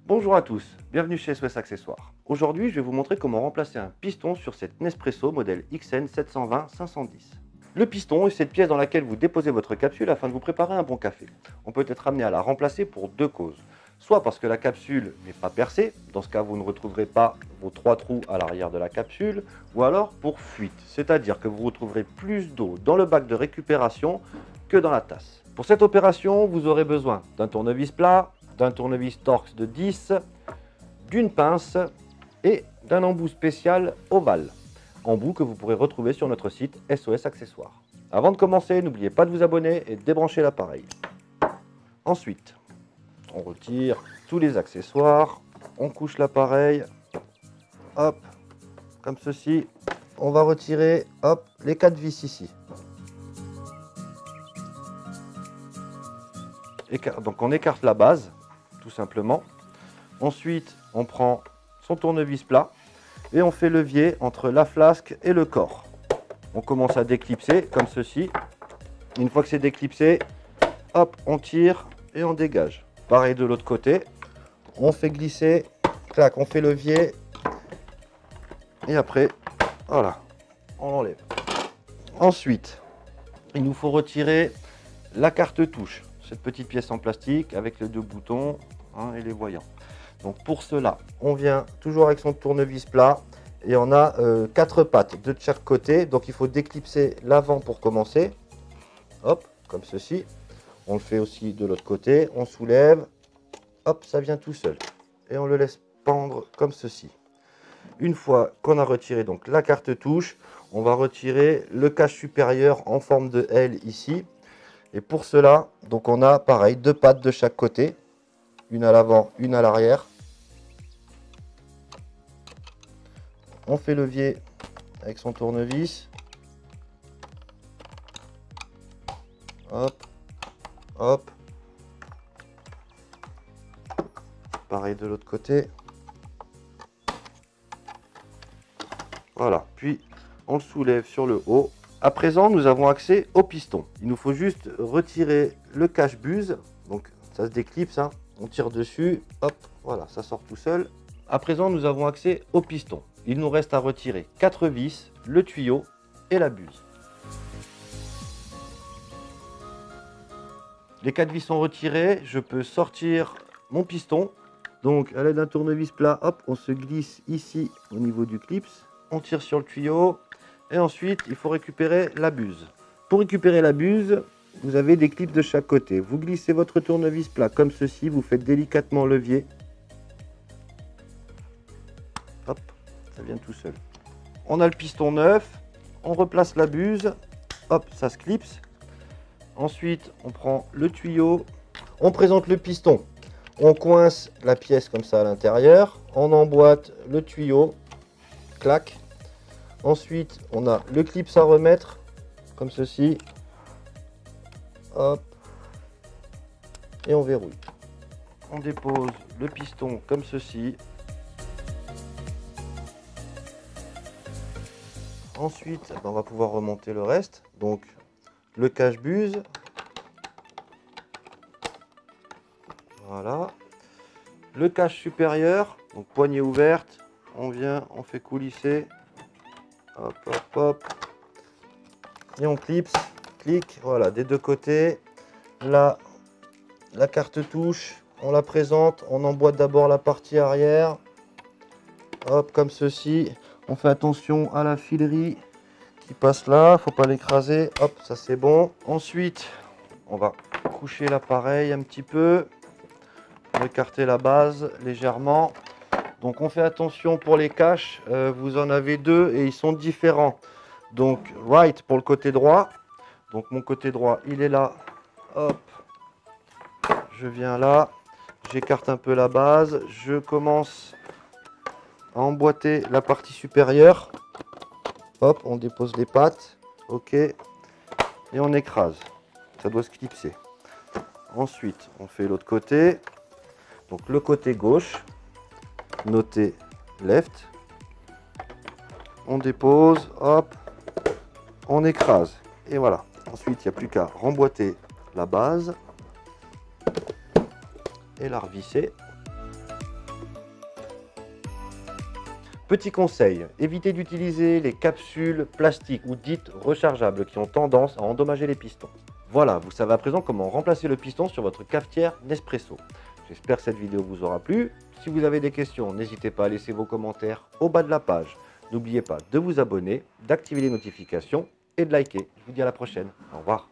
Bonjour à tous, bienvenue chez SOS Accessoires. Aujourd'hui, je vais vous montrer comment remplacer un piston sur cette Nespresso modèle XN 720-510. Le piston est cette pièce dans laquelle vous déposez votre capsule afin de vous préparer un bon café. On peut être amené à la remplacer pour deux causes. Soit parce que la capsule n'est pas percée, dans ce cas vous ne retrouverez pas vos trois trous à l'arrière de la capsule, ou alors pour fuite, c'est-à-dire que vous retrouverez plus d'eau dans le bac de récupération que dans la tasse. Pour cette opération, vous aurez besoin d'un tournevis plat, d'un tournevis Torx de 10, d'une pince et d'un embout spécial ovale. Embout que vous pourrez retrouver sur notre site SOS Accessoires. Avant de commencer, n'oubliez pas de vous abonner et de débrancher l'appareil. Ensuite, on retire tous les accessoires, on couche l'appareil, hop, comme ceci. On va retirer, hop, les 4 vis ici. Donc on écarte la base, tout simplement. Ensuite, on prend son tournevis plat et on fait levier entre la flasque et le corps. On commence à déclipser comme ceci. Une fois que c'est déclipsé, hop, on tire et on dégage. Pareil de l'autre côté, on fait glisser, clac, on fait levier et après, voilà, on l'enlève. Ensuite, il nous faut retirer la carte touche, cette petite pièce en plastique avec les deux boutons et les voyants. Donc pour cela, on vient toujours avec son tournevis plat et on a 4 pattes, deux de chaque côté. Donc il faut déclipser l'avant pour commencer. Hop, comme ceci. On le fait aussi de l'autre côté. On soulève. Hop, ça vient tout seul. Et on le laisse pendre comme ceci. Une fois qu'on a retiré donc la carte touche, on va retirer le cache supérieur en forme de L ici. Et pour cela, donc on a pareil, 2 pattes de chaque côté. Une à l'avant, une à l'arrière. On fait levier avec son tournevis. Hop, hop. Pareil de l'autre côté. Voilà, puis on le soulève sur le haut. À présent, nous avons accès au piston. Il nous faut juste retirer le cache-buse. Donc ça se déclipse, hein. On tire dessus, hop, voilà, ça sort tout seul. À présent, nous avons accès au piston. Il nous reste à retirer 4 vis, le tuyau et la buse. Les 4 vis sont retirées, je peux sortir mon piston. Donc à l'aide d'un tournevis plat, hop, on se glisse ici au niveau du clips. On tire sur le tuyau et ensuite il faut récupérer la buse. Pour récupérer la buse, vous avez des clips de chaque côté. Vous glissez votre tournevis plat comme ceci, vous faites délicatement levier. Hop, ça vient tout seul. On a le piston neuf, on replace la buse, hop, ça se clipse. Ensuite, on prend le tuyau, on présente le piston. On coince la pièce comme ça à l'intérieur, on emboîte le tuyau, clac. Ensuite, on a le clip à remettre, comme ceci. Hop. Et on verrouille. On dépose le piston comme ceci. Ensuite, on va pouvoir remonter le reste. Donc, le cache-buse. Voilà. Le cache supérieur, donc poignée ouverte. On vient, on fait coulisser. Hop, hop, hop. Et on clipse, clique, voilà, des deux côtés. Là, la carte touche, on la présente, on emboîte d'abord la partie arrière. Hop, comme ceci. On fait attention à la filerie qui passe là, faut pas l'écraser. Hop, ça c'est bon. Ensuite, on va coucher l'appareil un petit peu. On écarter la base légèrement. Donc on fait attention pour les caches, vous en avez 2 et ils sont différents. Donc right pour le côté droit, donc mon côté droit il est là, hop, je viens là, j'écarte un peu la base, je commence à emboîter la partie supérieure, hop, on dépose les pattes, ok, et on écrase, ça doit se clipser. Ensuite on fait l'autre côté, donc le côté gauche. Notez left, on dépose, hop, on écrase et voilà. Ensuite il n'y a plus qu'à remboîter la base et la revisser. Petit conseil, évitez d'utiliser les capsules plastiques ou dites rechargeables qui ont tendance à endommager les pistons. Voilà, vous savez à présent comment remplacer le piston sur votre cafetière Nespresso. J'espère que cette vidéo vous aura plu. Si vous avez des questions, n'hésitez pas à laisser vos commentaires au bas de la page. N'oubliez pas de vous abonner, d'activer les notifications et de liker. Je vous dis à la prochaine. Au revoir.